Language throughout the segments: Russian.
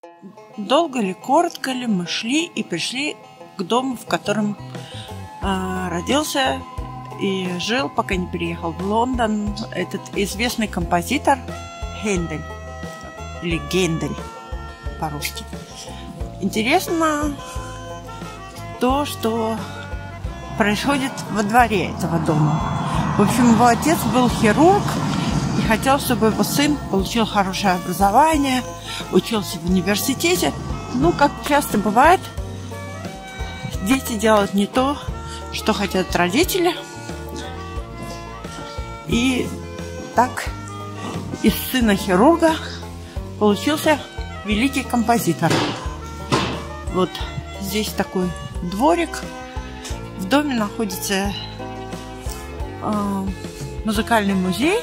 Долго ли, коротко ли мы шли и пришли к дому, в котором родился и жил, пока не переехал в Лондон, этот известный композитор Хендель, или Гендель по-русски. Интересно то, что происходит во дворе этого дома. В общем, его отец был хирург и хотел, чтобы его сын получил хорошее образование, учился в университете. Ну, как часто бывает, дети делают не то, что хотят родители. И так из сына хирурга получился великий композитор. Вот здесь такой дворик. В доме находится музыкальный музей.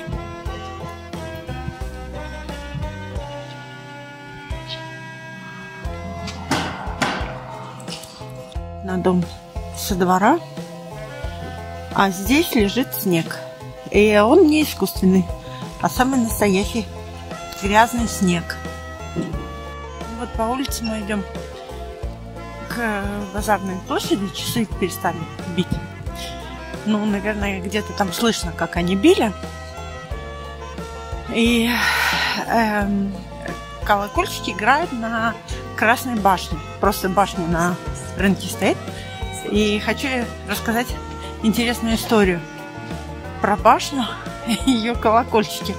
На дом со двора. А здесь лежит снег. И он не искусственный, а самый настоящий грязный снег. Вот по улице мы идем к базарной площади. Часы перестали бить. Ну, наверное, где-то там слышно, как они били. И колокольчики играют на Красной башне. Просто башня на рынке стоит. И хочу рассказать интересную историю про башню и ее колокольчики.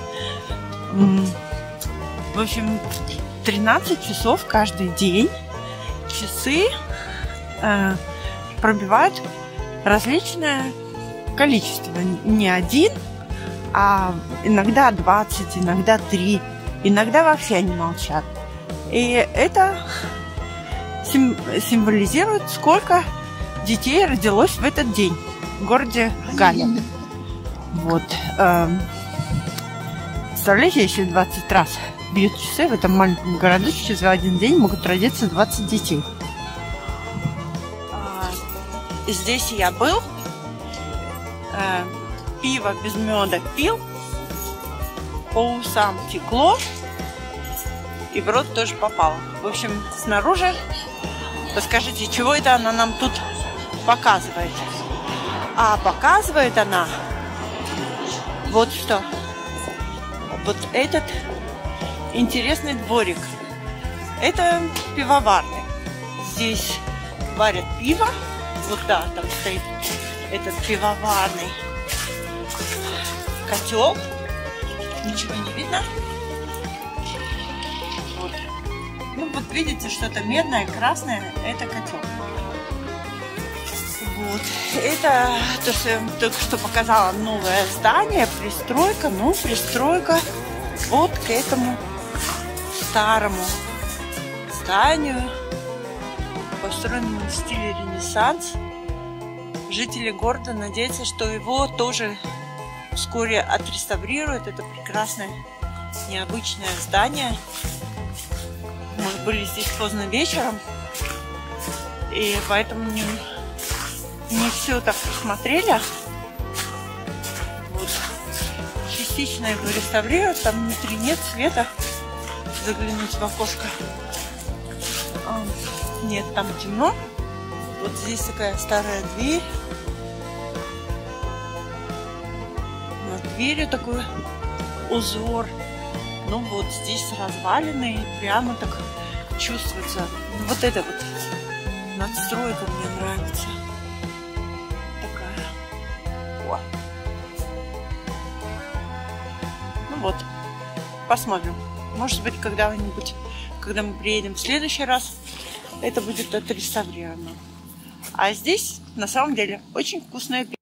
В общем, 13 часов каждый день часы пробивают различное количество. Не один, а иногда 20, иногда 3, иногда вообще они молчат. И это символизирует, сколько детей родилось в этот день в городе Галле. Вот. Представляете, если 20 раз бьют часы, в этом маленьком городочке за один день могут родиться 20 детей. Здесь я был. Пиво без меда пил. По усам текло. И в рот тоже попало. В общем, снаружи, подскажите, чего это она нам тут показывает? А показывает она вот что. Вот этот интересный дворик. Это пивоварня. Здесь варят пиво. Вот да, там стоит этот пивоварный котел. Ничего не видно. Вот. Ну вот видите, что-то медное, красное. Это котел. Вот. Это то, что я вам только что показала, новое здание, пристройка. Ну, пристройка вот к этому старому зданию, построенному в стиле Ренессанс. Жители города надеются, что его тоже вскоре отреставрируют. Это прекрасное, необычное здание. Мы были здесь поздно вечером, и поэтому не все так посмотрели. Вот. Частично его реставрируют, там внутри нет света. Заглянуть в окошко. Нет, там темно. Вот здесь такая старая дверь. На двери такой узор. Ну вот здесь развалины, и прямо так чувствуется. Ну, вот это вот надстройка мне нравится. О. Ну вот, посмотрим. Может быть, когда-нибудь, когда мы приедем в следующий раз, это будет отреставрировано. А здесь, на самом деле, очень вкусное пиво.